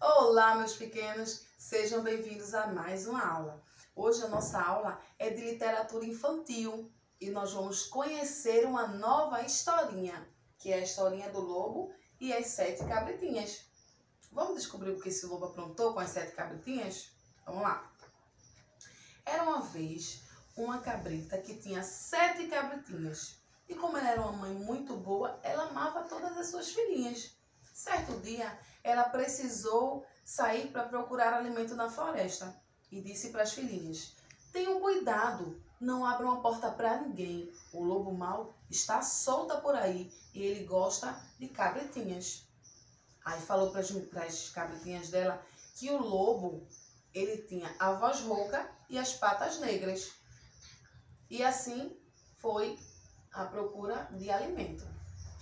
Olá, meus pequenos, sejam bem-vindos a mais uma aula. Hoje a nossa aula é de literatura infantil e nós vamos conhecer uma nova historinha, que é a historinha do lobo e as 7 cabritinhas. Vamos descobrir o que esse lobo aprontou com as 7 cabritinhas? Vamos lá. Era uma vez uma cabrita que tinha 7 cabritinhas e como ela era uma mãe muito boa, ela amava todas as suas filhinhas. Certo dia, ela precisou sair para procurar alimento na floresta e disse para as filhinhas: tenham cuidado, não abram a porta para ninguém. O lobo mau está solta por aí e ele gosta de cabritinhas. Aí falou para as cabritinhas dela que o lobo, ele tinha a voz rouca e as patas negras. E assim foi à procura de alimento.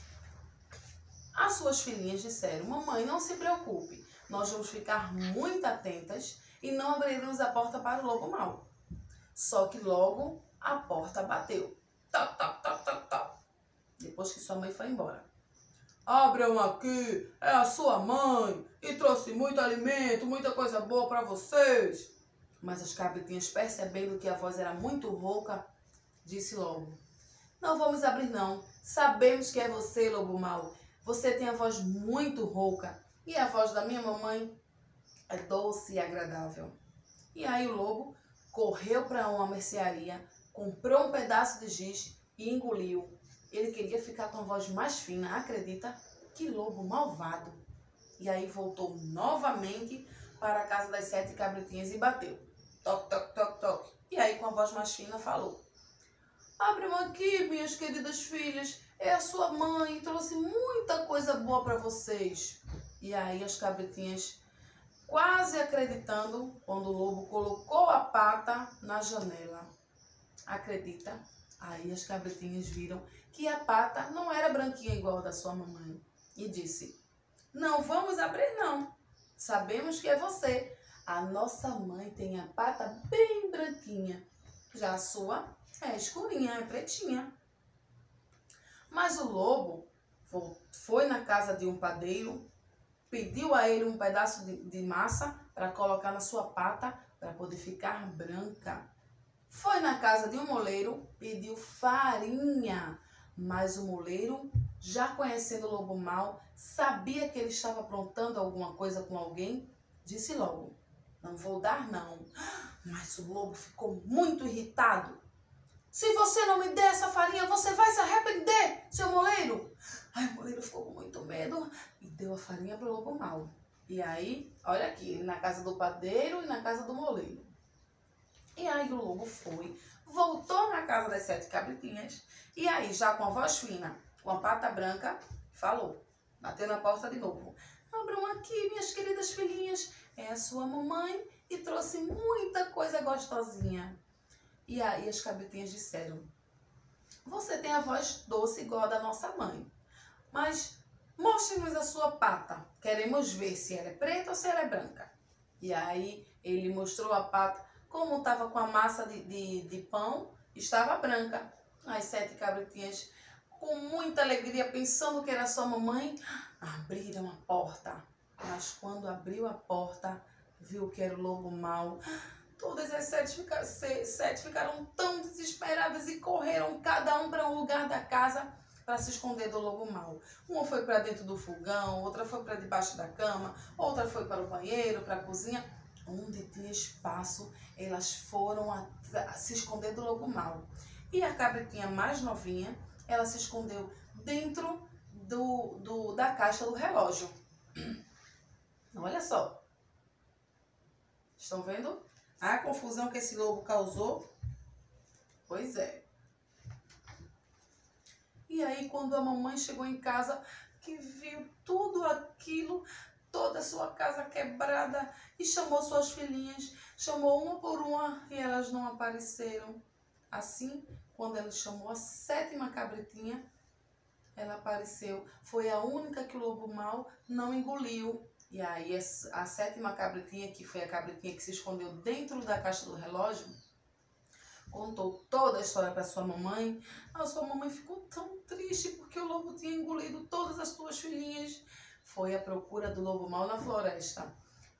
As suas filhinhas disseram: mamãe, não se preocupe, nós vamos ficar muito atentas e não abriremos a porta para o lobo mau. Só que logo a porta bateu. Toc, toc, toc, toc, toc. Depois que sua mãe foi embora. Abram aqui, é a sua mãe e trouxe muito alimento, muita coisa boa para vocês. Mas as cabritinhas, percebendo que a voz era muito rouca, disse logo: não vamos abrir não, sabemos que é você, lobo mau. Você tem a voz muito rouca e a voz da minha mamãe é doce e agradável. E aí o lobo correu para uma mercearia, comprou um pedaço de giz e engoliu. Ele queria ficar com a voz mais fina, acredita? Que lobo malvado! E aí voltou novamente para a casa das 7 cabritinhas e bateu. Toc, toc, toc, toc. E aí com a voz mais fina falou: abram aqui, minhas queridas filhas, é a sua mãe, trouxe muita coisa boa para vocês. E aí as cabritinhas, quase acreditando, quando o lobo colocou a pata na janela. Acredita? Aí as cabritinhas viram que a pata não era branquinha igual a da sua mamãe. E disse: não vamos abrir não, sabemos que é você. A nossa mãe tem a pata bem branquinha, já a sua é escurinha, é pretinha. Mas o lobo foi na casa de um padeiro, pediu a ele um pedaço de massa para colocar na sua pata para poder ficar branca. Foi na casa de um moleiro, pediu farinha, mas o moleiro, já conhecendo o lobo mau, sabia que ele estava aprontando alguma coisa com alguém, disse logo: não vou dar não. Mas o lobo ficou muito irritado. Se você não me der essa farinha, você vai se arrepender, seu moleiro. Aí o moleiro ficou com muito medo e deu a farinha para o lobo mau. E aí, olha aqui, na casa do padeiro e na casa do moleiro. E aí o lobo foi, voltou na casa das 7 cabritinhas. E aí, já com a voz fina, com a pata branca, falou, bateu na porta de novo: abram aqui, minhas queridas filhinhas, é a sua mamãe e trouxe muita coisa gostosinha. E aí as cabritinhas disseram: você tem a voz doce igual a da nossa mãe, mas mostre-nos a sua pata, queremos ver se ela é preta ou se ela é branca. E aí ele mostrou a pata, como estava com a massa de pão, estava branca. As 7 cabritinhas, com muita alegria, pensando que era sua mamãe, abriram a porta. Mas quando abriu a porta, viu que era o lobo mau. Todas as 7 ficaram tão desesperadas e correram cada um para um lugar da casa para se esconder do lobo mau. Uma foi para dentro do fogão, outra foi para debaixo da cama, outra foi para o banheiro, para a cozinha. Onde tinha espaço, elas foram se esconder do lobo mau. E a cabritinha mais novinha, ela se escondeu dentro da caixa do relógio. Olha só. Estão vendo a confusão que esse lobo causou? Pois é. E aí, quando a mamãe chegou em casa, que viu tudo aquilo, toda a sua casa quebrada, e chamou suas filhinhas, chamou uma por uma e elas não apareceram. Assim, quando ela chamou a 7ª cabritinha, ela apareceu. Foi a única que o lobo mau não engoliu. E aí a 7ª cabritinha, que foi a cabritinha que se escondeu dentro da caixa do relógio, contou toda a história para sua mamãe. A sua mamãe ficou tão triste porque o lobo tinha engolido todas as suas filhinhas. Foi à procura do lobo mau na floresta.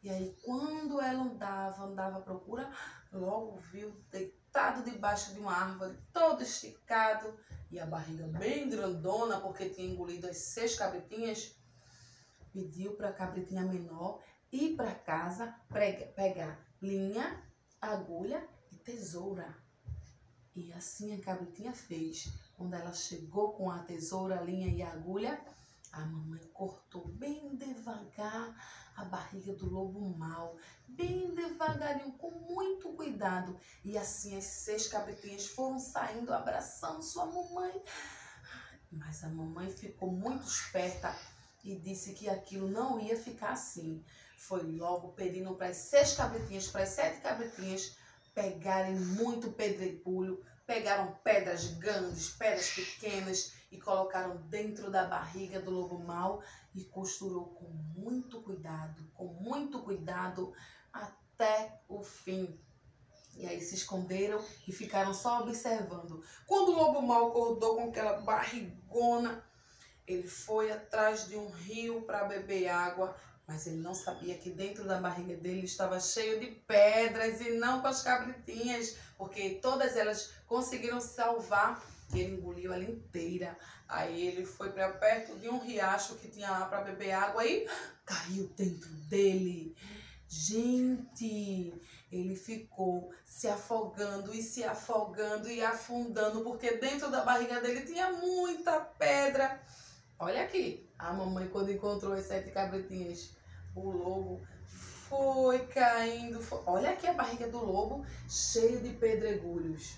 E aí, quando ela andava à procura, logo viu deitado debaixo de uma árvore, todo esticado, e a barriga bem grandona, porque tinha engolido as 6 cabritinhas. Pediu para a cabritinha menor ir para casa pegar linha, agulha e tesoura. E assim a cabritinha fez. Quando ela chegou com a tesoura, a linha e a agulha, a mamãe cortou bem devagar a barriga do lobo mau, bem devagarinho, com muito cuidado. E assim as 6 cabritinhas foram saindo, abraçando sua mamãe. Mas a mamãe ficou muito esperta e disse que aquilo não ia ficar assim. Foi logo pedindo para as 6 cabritinhas, para as 7 cabritinhas, pegarem muito pedregulho, pegaram pedras grandes, pedras pequenas e colocaram dentro da barriga do lobo mau e costurou com muito cuidado até o fim. E aí se esconderam e ficaram só observando. Quando o lobo mau acordou com aquela barrigona, ele foi atrás de um rio para beber água, mas ele não sabia que dentro da barriga dele estava cheio de pedras e não com as cabritinhas, porque todas elas conseguiram se salvar e ele engoliu ela inteira. Aí ele foi para perto de um riacho que tinha lá para beber água e caiu dentro dele. Gente, ele ficou se afogando e afundando, porque dentro da barriga dele tinha muita pedra. Olha aqui, a mamãe quando encontrou as 7 cabritinhas, o lobo foi caindo. Olha aqui a barriga do lobo, cheio de pedregulhos.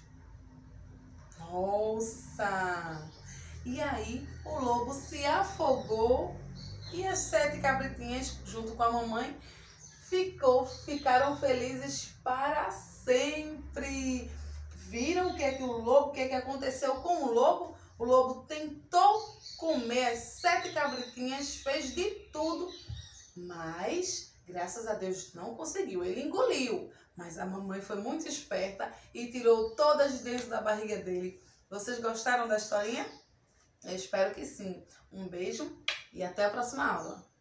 Nossa! E aí o lobo se afogou e as 7 cabritinhas, junto com a mamãe, ficaram felizes para sempre. Viram o que que aconteceu com o lobo? O lobo tentou comer as 7 cabritinhas, fez de tudo, mas graças a Deus não conseguiu. Ele engoliu, mas a mamãe foi muito esperta e tirou todas de dentro da barriga dele. Vocês gostaram da historinha? Eu espero que sim. Um beijo e até a próxima aula.